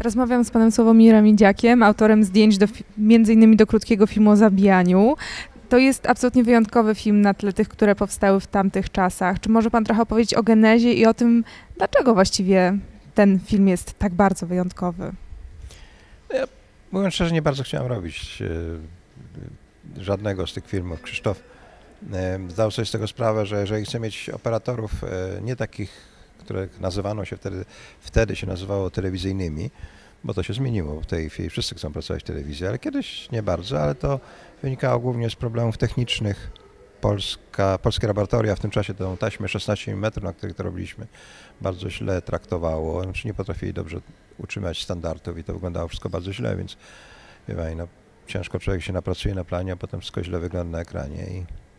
Rozmawiam z panem Sławomirem Idziakiem, autorem zdjęć między innymi do krótkiego filmu o zabijaniu. To jest absolutnie wyjątkowy film na tle tych, które powstały w tamtych czasach. Czy może pan trochę opowiedzieć o genezie i o tym, dlaczego właściwie ten film jest tak bardzo wyjątkowy? Ja, mówiąc szczerze, nie bardzo chciałem robić żadnego z tych filmów. Krzysztof zdał sobie z tego sprawę, że jeżeli chce mieć operatorów nie takich, które nazywano się wtedy się nazywało telewizyjnymi, bo to się zmieniło w tej chwili, wszyscy chcą pracować w telewizji, ale kiedyś nie bardzo, ale to wynikało głównie z problemów technicznych. Polskie laboratoria w tym czasie tę taśmę 16 mm, na której to robiliśmy, bardzo źle traktowało, znaczy nie potrafili dobrze utrzymać standardów i to wyglądało wszystko bardzo źle, więc wie pani, no, ciężko człowiek się napracuje na planie, a potem wszystko źle wygląda na ekranie.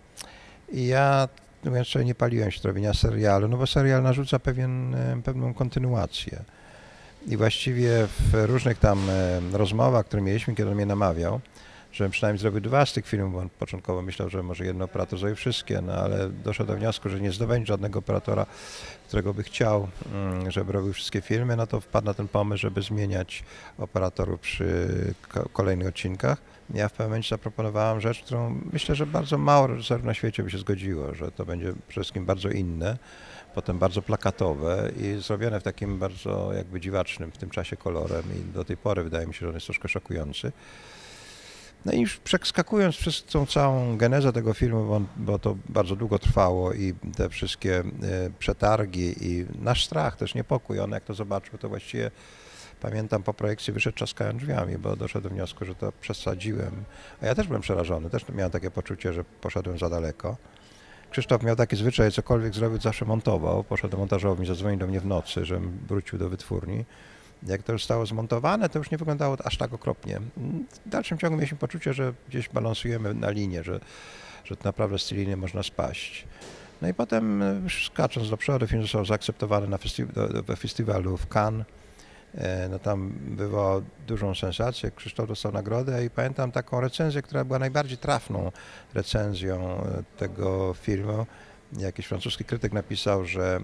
I ja, mówiąc szczerze, nie paliłem się do robienia serialu, no bo serial narzuca pewną kontynuację. I właściwie w różnych tam rozmowach, które mieliśmy, kiedy on mnie namawiał, żebym przynajmniej zrobił 2 z tych filmów, bo on początkowo myślał, że może jeden operator zrobi wszystkie, no ale doszedł do wniosku, że nie zdobędzie żadnego operatora, którego by chciał, żeby robił wszystkie filmy, no to wpadł na ten pomysł, żeby zmieniać operatorów przy kolejnych odcinkach. Ja w pewnym momencie zaproponowałem rzecz, którą myślę, że bardzo mało reżyserów na świecie by się zgodziło, że to będzie przede wszystkim bardzo inne, potem bardzo plakatowe i zrobione w takim bardzo jakby dziwacznym w tym czasie kolorem i do tej pory wydaje mi się, że on jest troszkę szokujący. No i już przeskakując przez tą całą genezę tego filmu, bo to bardzo długo trwało i te wszystkie przetargi i nasz strach, też niepokój, on jak to zobaczył, to właściwie pamiętam po projekcji wyszedł trzaskając drzwiami, bo doszedł do wniosku, że to przesadziłem. A ja też byłem przerażony, też miałem takie poczucie, że poszedłem za daleko. Krzysztof miał taki zwyczaj, cokolwiek zrobił, zawsze montował. Poszedł do montażowni, zadzwonił do mnie w nocy, żebym wrócił do wytwórni. Jak to już zostało zmontowane, to już nie wyglądało aż tak okropnie. W dalszym ciągu mieliśmy poczucie, że gdzieś balansujemy na linie, że to naprawdę z tej linii można spaść. No i potem, skacząc do przodu, film został zaakceptowany na festiwalu w Cannes. No tam wywołał dużą sensację, Krzysztof dostał nagrodę i pamiętam taką recenzję, która była najbardziej trafną recenzją tego filmu. Jakiś francuski krytyk napisał, że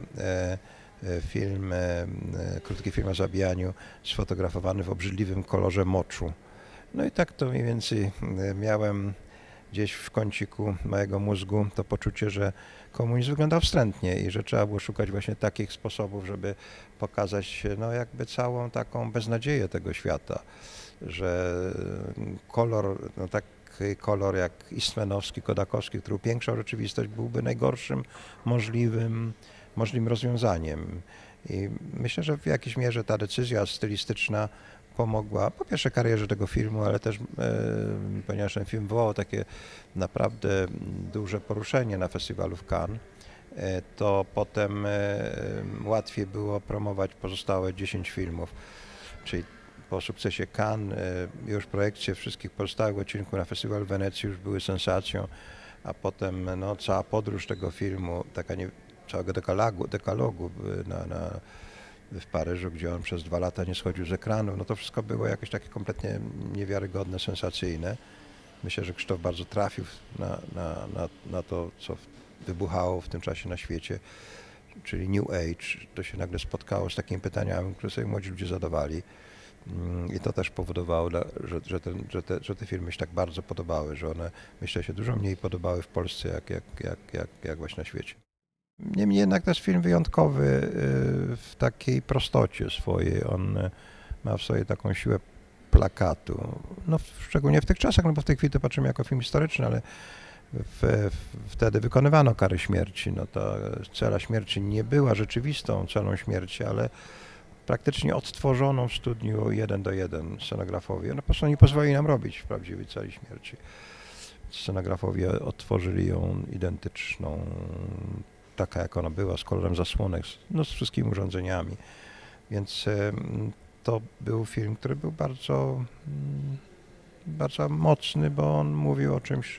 krótki film o zabijaniu sfotografowany w obrzydliwym kolorze moczu. No i tak to mniej więcej miałem gdzieś w kąciku mojego mózgu to poczucie, że komunizm wyglądał wstrętnie i że trzeba było szukać właśnie takich sposobów, żeby pokazać no jakby całą taką beznadzieję tego świata, że kolor, no taki kolor jak Eastmanowski, Kodakowski, który upiększał rzeczywistość, byłby najgorszym możliwym rozwiązaniem. I myślę, że w jakiejś mierze ta decyzja stylistyczna pomogła po pierwsze karierze tego filmu, ale też ponieważ ten film wywołał takie naprawdę duże poruszenie na festiwalu w Cannes, to potem łatwiej było promować pozostałe 10 filmów. Czyli po sukcesie Cannes już projekcje wszystkich pozostałych odcinków na festiwalu w Wenecji już były sensacją, a potem no, cała podróż tego filmu, taka całego dekalogu w Paryżu, gdzie on przez 2 lata nie schodził z ekranu, no to wszystko było jakieś takie kompletnie niewiarygodne, sensacyjne. Myślę, że Krzysztof bardzo trafił na to, co wybuchało w tym czasie na świecie, czyli New Age. To się nagle spotkało z takimi pytaniami, które sobie młodzi ludzie zadawali. I to też powodowało, że te filmy się tak bardzo podobały, że one, myślę, się dużo mniej podobały w Polsce, jak właśnie na świecie. Niemniej jednak to jest film wyjątkowy w takiej prostocie swojej. On ma w sobie taką siłę plakatu. No, szczególnie w tych czasach, no bo w tej chwili to patrzymy jako film historyczny, ale wtedy wykonywano karę śmierci. No, ta cela śmierci nie była rzeczywistą celą śmierci, ale praktycznie odtworzoną w studniu 1:1 scenografowie. No po prostu nie pozwolili nam robić w prawdziwej celi śmierci. Scenografowie odtworzyli ją identyczną, taka jak ona była, z kolorem zasłonek, no z wszystkimi urządzeniami. Więc to był film, który był bardzo, bardzo mocny, bo on mówił o czymś,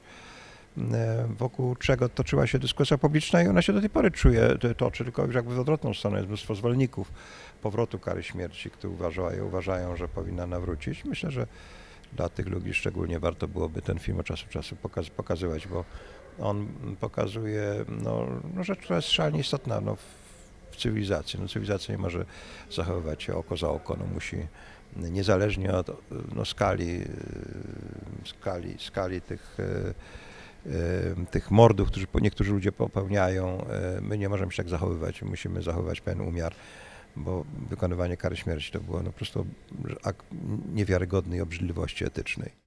wokół czego toczyła się dyskusja publiczna i ona się do tej pory toczy, tylko już jakby w odwrotną stronę. Jest mnóstwo zwolenników powrotu kary śmierci, którzy uważają, że powinna nawrócić. Myślę, że dla tych ludzi szczególnie warto byłoby ten film od czasu do czasu pokazywać, bo on pokazuje rzecz, która jest szalenie istotna w cywilizacji. No, cywilizacja nie może zachowywać się oko za oko, no, niezależnie od skali tych mordów, które niektórzy ludzie popełniają, my nie możemy się tak zachowywać, musimy zachowywać pewien umiar, bo wykonywanie kary śmierci to było po prostu akt niewiarygodnej obrzydliwości etycznej.